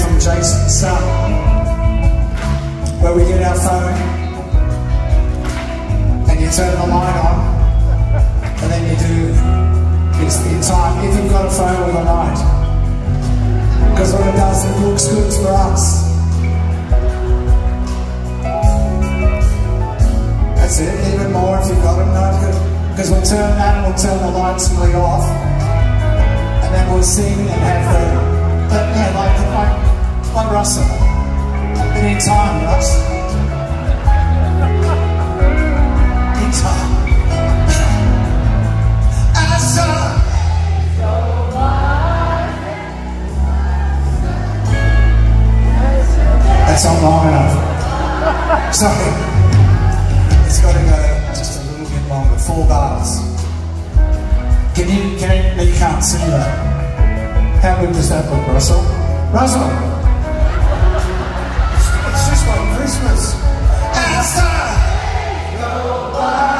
from Jason's son, where we get our phone and you turn the light on, and then you do it's in time if you've got a phone with a light. Because what it does, it looks good for us. That's it, even more if you've got them, no? Because we'll turn that and we'll turn the lights really off, and then we'll sing and have like Russell. But in time, Russ. In time. That's not long enough. Sorry. It's got to go just a little bit longer. 4 bars. Can you can't see that. How good does that look, Russell? Russell! It's just like Christmas. As I go by.